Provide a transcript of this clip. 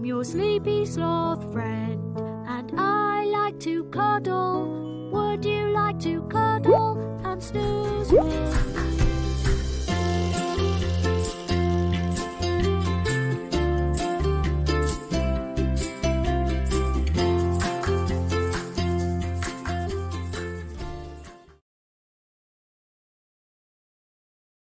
your sleepy sloth friend, and I like to cuddle. Would you like to cuddle and snooze with